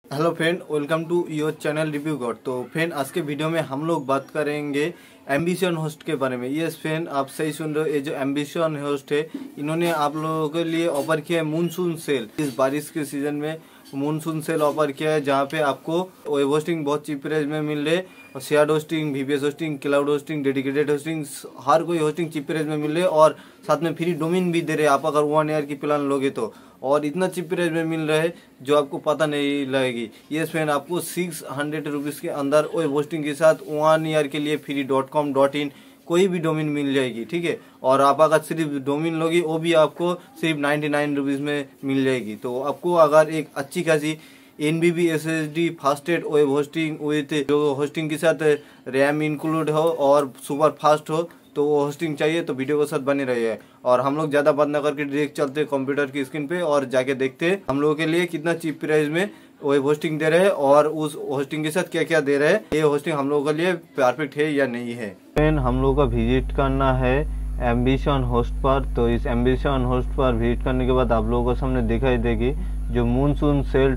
Hello friend, welcome to your channel Review God. तो friend, आज के वीडियो में हम लोग बात करेंगे एम्बिशन होस्ट के बारे में। यस फ्रेंड, आप सही सुन रहे हो। ये जो एम्बिशन होस्ट है, इन्होंने आप लोगों के लिए ऑफर किया है मूनसून सेल। इस बारिश के सीजन में मूनसून सेल ऑफर किया है, जहाँ पे आपको वेब होस्टिंग बहुत चीप प्राइस में मिल रहे, और shared hosting, VPS hosting, cloud hosting, dedicated hosting, हर कोई होस्टिंग चीप प्राइस में मिल रहे, और साथ में फ्री डोमेन भी दे रहे आप अगर 1 ईयर की प्लान लोगे तो। और इतना चीप प्राइस में मिल रहा है जो आपको पता नहीं लगेगी। ये फ्रेंड, आपको 600 रुपीज़ के अंदर वेब होस्टिंग के साथ 1 ईयर के लिए फ्री .com.in कोई भी डोमेन मिल जाएगी, ठीक है। और आप अगर सिर्फ डोमेन लोगी, वो भी आपको सिर्फ 99 रुपीज़ में मिल जाएगी। तो आपको अगर एक अच्छी खासी NVMe SSD fastest web hosting with जो होस्टिंग के साथ रैम इंक्लूड हो और सुपर फास्ट हो, तो वो होस्टिंग चाहिए तो वीडियो के साथ बने रहिए। और हम लोग ज़्यादा बात न करके डायरेक्ट चलते कंप्यूटर की स्क्रीन पे और जाके देखते हैं हम लोगों के लिए कितना चीप प्राइस में वेब होस्टिंग दे रहे हैं और उस होस्टिंग के साथ क्या क्या दे रहे हैं। ये होस्टिंग हम लोगों के लिए परफेक्ट है या नहीं है। फ्रेंड, हम लोग का विजिट करना है एम्बिशन होस्ट पर। तो इस एम्बिशन होस्ट पर विजिट करने के बाद आप लोगों को सामने दिखाई देगी जो monsoon sale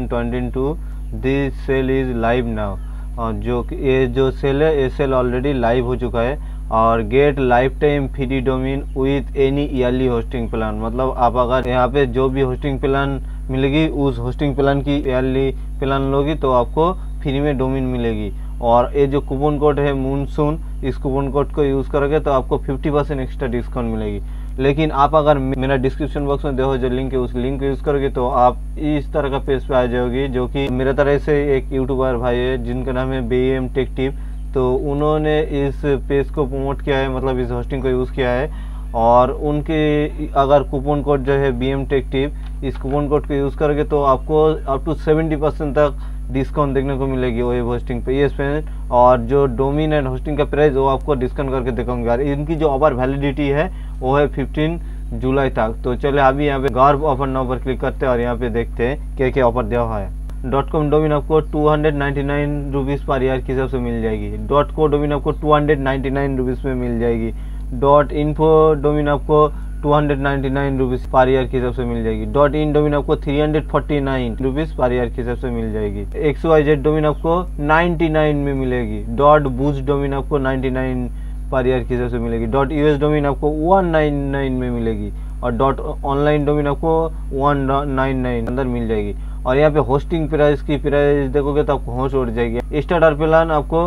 2022 this sale is live now. और ये जो सेल है, ये सेल ऑलरेडी लाइव हो चुका है। और get lifetime free domain with any yearly hosting plan, मतलब आप अगर यहाँ पे जो भी होस्टिंग प्लान मिलेगी, उस होस्टिंग प्लान की ईयरली प्लान लोगी तो आपको फ्री में डोमेन मिलेगी। और ये जो कूपन कोड है मूनसून, इस कूपन कोड को यूज़ करोगे तो आपको 50% एक्स्ट्रा डिस्काउंट मिलेगी। लेकिन आप अगर मेरा डिस्क्रिप्शन बॉक्स में देखो जो लिंक है, उस लिंक को यूज़ करोगे तो आप इस तरह का पेज पे आ जाओगी, जो कि मेरे तरह से एक यूट्यूबर भाई है जिनका नाम है BM टेक टिप। तो उन्होंने इस पेज को प्रमोट किया है, मतलब इस होस्टिंग को यूज़ किया है। और उनके अगर कूपन कोड जो है BM टेक टिप, इस कूपन कोड को यूज़ करोगे तो आपको अप टू 70% तक डिस्काउंट देखने को मिलेगी वेब होस्टिंग पे। ये फ्रेंड, और जो डोमेन एंड होस्टिंग का प्राइस वो आपको डिस्काउंट करके दिखाऊंगा। इनकी जो ऑफर वैलिडिटी है वो है 15 जुलाई तक। तो चले अभी यहाँ पे गार्ब ऑफर नाउ पर क्लिक करते हैं और यहाँ पे देखते हैं क्या क्या ऑफर दिया हुआ है। .com डोमेन आपको 299 रुपीज़ पर ईयर के हिसाब से मिल जाएगी। .co डोमेन आपको 299 रुपीज़ में मिल जाएगी। .info डोमेन आपको 299 रुपीज़ पर ईयर के हिसाब से मिल जाएगी। .in डोमेन आपको 349 रुपीज़ पर ईयर के हिसाब से मिल जाएगी। XYZ डोमेन आपको 99 में मिलेगी। .boost डोमेन आपको 99 पर ईयर के हिसाब से मिलेगी। .us डोमेन आपको 199 में मिलेगी। और .online डोमेन आपको 199 अंदर मिल जाएगी। और यहाँ पे होस्टिंग प्राइस की प्राइस देखोगे तो आपको होश उड़ जाएगी। स्टार्टर प्लान आपको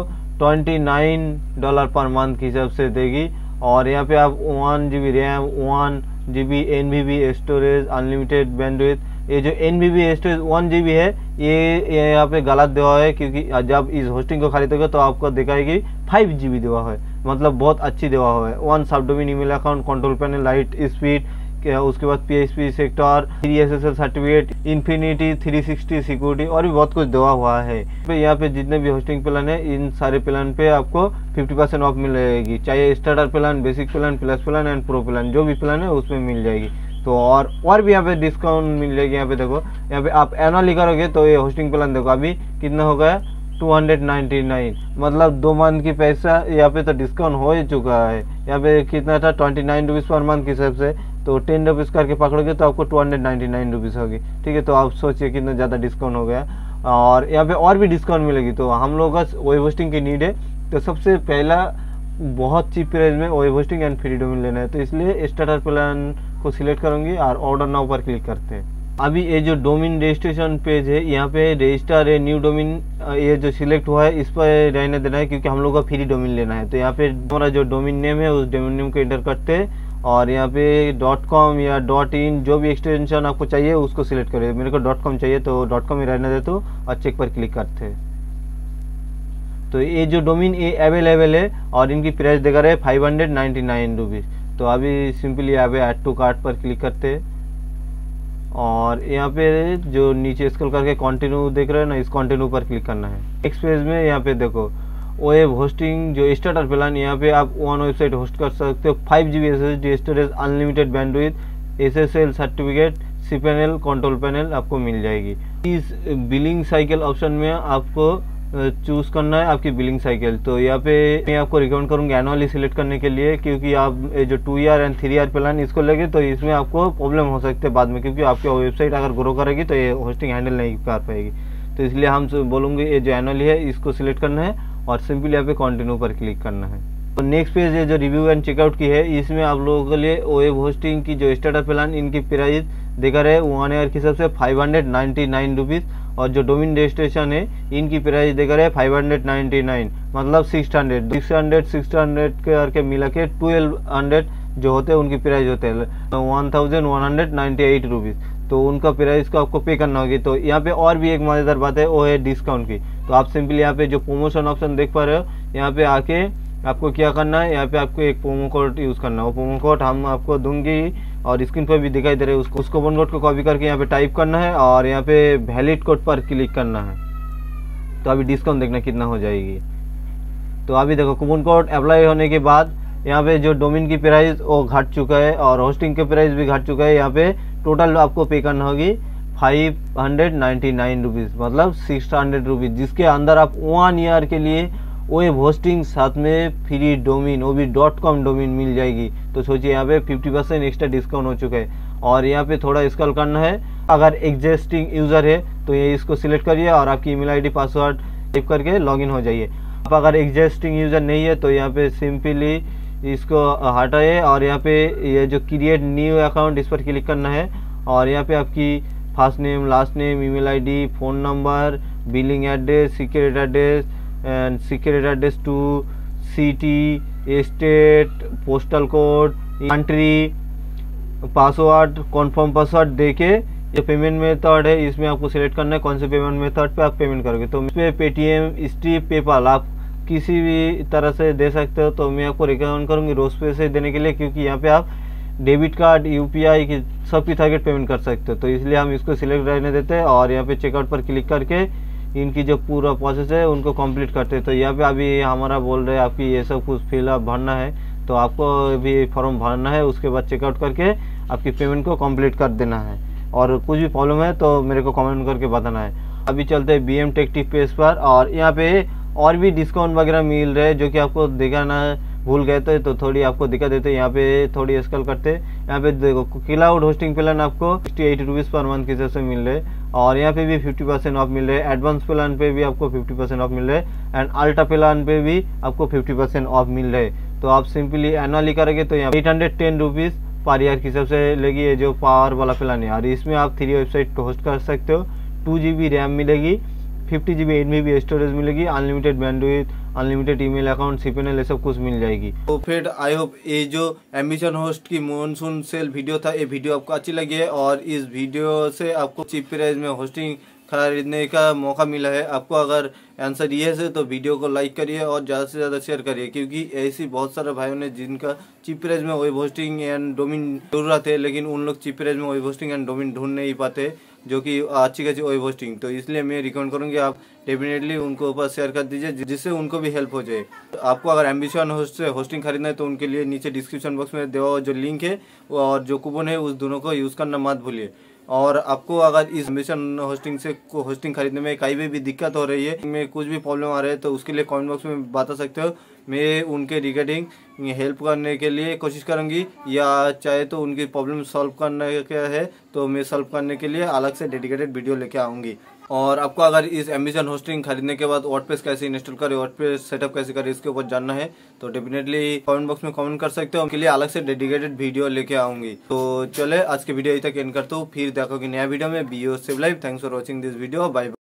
$29 पर मंथ के हिसाब से देगी। और यहाँ पे आप 1 GB ram, 1 GB NVMe storage, unlimited bandwidth. ये जो NVMe स्टोरेज 1 GB है, ये यहाँ पे गलत दिया हुआ है, क्योंकि जब इस होस्टिंग को खरीदोगे तो आपको दिखाएगी 5 GB दिया हुआ है, मतलब बहुत अच्छी दिया हुआ है। 1 सब domain, email account, control panel, light speed, उसके बाद PHP sector, 3 SSL certificate, infinity 360 security और भी बहुत कुछ दिया हुआ है। यहाँ पे जितने भी होस्टिंग प्लान है, इन सारे प्लान पे आपको 50% ऑफ मिलेगी, चाहे starter plan, basic plan, plus plan and pro plan, जो भी प्लान है उसमें मिल जाएगी। तो और भी यहाँ पे डिस्काउंट मिल जाएगी। यहाँ पे देखो, यहाँ पे आप एनुअली करोगे तो ये होस्टिंग प्लान देखो अभी कितना हो गया, 299, मतलब 2 मंथ की पैसा यहाँ पे तो डिस्काउंट हो ही चुका है। यहाँ पे कितना था, 29 रुपीज़ पर मंथ के हिसाब से, तो 10 रुपीज़ करके पकड़ोगे तो आपको 299 रुपीज़ होगी, ठीक है। तो आप सोचिए कितना ज़्यादा डिस्काउंट हो गया। और यहाँ पे और भी डिस्काउंट मिलेगी। तो हम लोग का वेब होस्टिंग की नीड है, तो सबसे पहला बहुत चीप प्राइस में web hosting and free domain लेना है। तो इसलिए स्टार्टर प्लान को सिलेक्ट करूँगी और ऑर्डर नाउ पर क्लिक करते हैं। अभी ये जो डोमेन रजिस्ट्रेशन पेज है, यहाँ पे रजिस्टर है न्यू डोमेन, ये जो सिलेक्ट हुआ है इस पर रहने देना है, क्योंकि हम लोग का फ्री डोमेन लेना है। तो यहाँ पे हमारा जो डोमेन नेम है उस डोमेन नेम को एंटर करते हैं और यहाँ पे .com या .in जो भी एक्सटेंशन आपको चाहिए उसको सिलेक्ट करिए। मेरे को .com चाहिए तो .com ही रहने देते हो और चेक पर क्लिक करते हैं। तो ये जो डोमेन ये अवेलेबल है और इनकी प्राइस देगा रहे 599 रुपीज़। तो अभी सिंपली यहाँ पे ऐड टू कार्ट पर क्लिक करते हैं और यहाँ पे जो नीचे स्क्रॉल करके कंटिन्यू देख रहे हैं ना, इस कंटिन्यू पर क्लिक करना है। नेक्स्ट पेज में यहाँ पे देखो वेब होस्टिंग जो स्टार्टर प्लान, यहाँ पे आप 1 वेबसाइट होस्ट कर सकते हो, 5 GB SSD storage, unlimited bandwidth, SSL certificate, cPanel, control panel आपको मिल जाएगी। इस बिलिंग साइकिल ऑप्शन में आपको चूज करना है आपकी बिलिंग साइकिल। तो यहाँ पे मैं आपको रिकमेंड करूँगा एनुअली सिलेक्ट करने के लिए, क्योंकि आप जो 2 ईयर एंड 3 ईयर प्लान इसको लेंगे तो इसमें आपको प्रॉब्लम हो सकते हैं बाद में, क्योंकि आपकी वेबसाइट अगर ग्रो करेगी तो ये होस्टिंग हैंडल नहीं कर पाएगी। तो इसलिए हम बोलूँगे ये जो एनुअली है इसको सिलेक्ट करना है और सिंपली यहाँ पे कंटिन्यू पर क्लिक करना है। तो नेक्स्ट पेज है जो रिव्यू एंड चेकआउट की है, इसमें आप लोगों के लिए वेब होस्टिंग की जो स्टार्टर प्लान इनकी प्राइस देखा रहे 1 ईयर के हिसाब से 599 रुपीज़, और जो डोमेन रजिस्ट्रेशन है इनकी प्राइस देखा रहे 599, मतलब 600 करके मिला के 1200 जो होते हैं उनकी प्राइस होते हैं 1198 रुपीज़। तो उनका प्राइस को आपको पे करना होगी। तो यहाँ पे और भी एक मज़ेदार बात है, वो है डिस्काउंट की। तो आप सिंपली यहाँ पे जो प्रमोशन ऑप्शन देख पा रहे हो, यहाँ पे आके आपको क्या करना है, यहाँ पे आपको एक प्रोमो कोड यूज़ करना है। वो प्रोमो कोड हम आपको दूंगी और स्क्रीन पर भी दिखाई दे रहे हैं। उस कूपन कोड को कॉपी करके यहाँ पे टाइप करना है और यहाँ पे वैलिड कोड पर क्लिक करना है। तो अभी डिस्काउंट देखना कितना हो जाएगी। तो अभी देखो कूपन कोड अप्लाई होने के बाद यहाँ पे जो डोमेन की प्राइस वो घट चुका है और होस्टिंग के प्राइस भी घट चुका है। यहाँ पे टोटल आपको पे करना होगी 599 रुपीज़, मतलब 600 रुपीज़, जिसके अंदर आप 1 ईयर के लिए वेब होस्टिंग साथ में फ्री डोमेन, वो भी .com डोमेन मिल जाएगी। तो सोचिए यहाँ पे 50% एक्स्ट्रा डिस्काउंट हो चुका है। और यहाँ पे थोड़ा स्क्रॉल करना है, अगर एग्जिस्टिंग यूज़र है तो ये इसको सिलेक्ट करिए और आपकी ईमेल आईडी पासवर्ड टाइप करके लॉगिन हो जाइए। आप अगर एग्जिस्टिंग यूज़र नहीं है तो यहाँ पे सिंपली इसको हटाइए और यहाँ पे ये जो क्रिएट न्यू अकाउंट इस पर क्लिक करना है और यहाँ पे आपकी first name, last name, email ID, phone number, billing address, secret address and secret address two city, state, postal code, country, password, confirm password देके ये पेमेंट मेथड है, इसमें आपको सिलेक्ट करना है कौन से पेमेंट मेथड पे आप पेमेंट करोगे। तो इस पर पेटीएम, स्ट्रीप, पेपाल आप किसी भी तरह से दे सकते हो। तो मैं आपको रिकमेंड करूँगी रोज़पे से देने के लिए, क्योंकि यहाँ पे आप डेबिट कार्ड, यूपीआई की सबकी टारगेट पेमेंट कर सकते हो। तो इसलिए हम इसको सिलेक्ट रहने देते हैं और यहाँ पे चेकआउट पर क्लिक करके इनकी जो पूरा प्रोसेस है उनको कंप्लीट करते हैं। तो यहाँ पे अभी हमारा बोल रहे हैं आपकी ये सब कुछ फिलअप भरना है, तो आपको भी फॉर्म भरना है, उसके बाद चेकआउट करके आपकी पेमेंट को कंप्लीट कर देना है। और कुछ भी प्रॉब्लम है तो मेरे को कमेंट करके बताना है। अभी चलते हैं BM Tech Tip पेज पर और यहाँ पे और भी डिस्काउंट वगैरह मिल रहे हैं जो कि आपको दिखाना भूल गए थे, तो थोड़ी आपको दिखा देते हैं। यहाँ पे थोड़ी स्क्रॉल करते हैं, यहाँ पे देखो क्लाउड होस्टिंग प्लान आपको 68 रुपीज़ पर मंथ के हिसाब से मिल रहे हैं और यहाँ पे भी 50% ऑफ मिल रहे हैं। एडवांस प्लान पे भी आपको 50% ऑफ मिल रहे हैं एंड अल्ट्रा प्लान पे भी आपको 50% ऑफ मिल रहे हैं। तो आप सिंपली एनुअली करेंगे तो यहाँ 810 रुपीज़ पर ईयर के हिसाब से लेगी ये जो पावर वाला प्लान है। और इसमें आप 3 वेबसाइट को होस्ट कर सकते हो, 2 GB रैम मिलेगी, 50 GB 8 MB स्टोरेज मिलेगी, unlimited bandwidth, unlimited email account, cPanel, ये सब कुछ मिल जाएगी। तो फिर आई होप ये जो एम्बिशन होस्ट की मॉनसून सेल वीडियो था, ये वीडियो आपको अच्छी लगी है और इस वीडियो से आपको चीप प्राइस में होस्टिंग खरीदने का मौका मिला है। आपको अगर आंसर ये है तो वीडियो को लाइक करिए और ज़्यादा से ज़्यादा शेयर करिए, क्योंकि ऐसी बहुत सारे भाइयों ने जिनका चीप प्राइस में वेब होस्टिंग एंड डोमेन जरूरत है, लेकिन उन लोग चीप प्राइस में वेब होस्टिंग एंड डोमेन ढूंढ नहीं पाते जो कि अच्छी खासी वेब होस्टिंग। तो इसलिए मैं रिकमेंड करूँगी आप डेफिनेटली उनको ऊपर शेयर कर दीजिए, जिससे उनको भी हेल्प हो जाए। आपको अगर एम्बिशन होस्ट से होस्टिंग खरीदना है तो उनके लिए नीचे डिस्क्रिप्शन बॉक्स में दिया जो लिंक है और जो कूपन है उस दोनों को यूज़ करना मत भूलिए। और आपको अगर इस एम्बिशन होस्टिंग से होस्टिंग खरीदने में कहीं भी दिक्कत हो रही है, में कुछ भी प्रॉब्लम आ रहा है, तो उसके लिए कमेंट बॉक्स में बता सकते हो। मैं उनके रिगार्डिंग हेल्प करने के लिए कोशिश करूंगी, या चाहे तो उनकी प्रॉब्लम सॉल्व करने का है तो मैं सॉल्व करने के लिए अलग से डेडिकेटेड वीडियो लेके आऊँगी। और आपको अगर इस एम्बिशन होस्टिंग खरीदने के बाद वर्डप्रेस कैसे इंस्टॉल करें, वर्डप्रेस सेटअप कैसे करें, इसके ऊपर जानना है तो डेफिनेटली कमेंट बॉक्स में कमेंट कर सकते हो, उनके लिए अलग से डेडिकेटेड वीडियो लेके आऊंगी। तो चले आज के वीडियो यहीं तक एंड करता हूँ, फिर देखोगे नया वीडियो में। Be yourself life. Thanks for watching this video. Bye.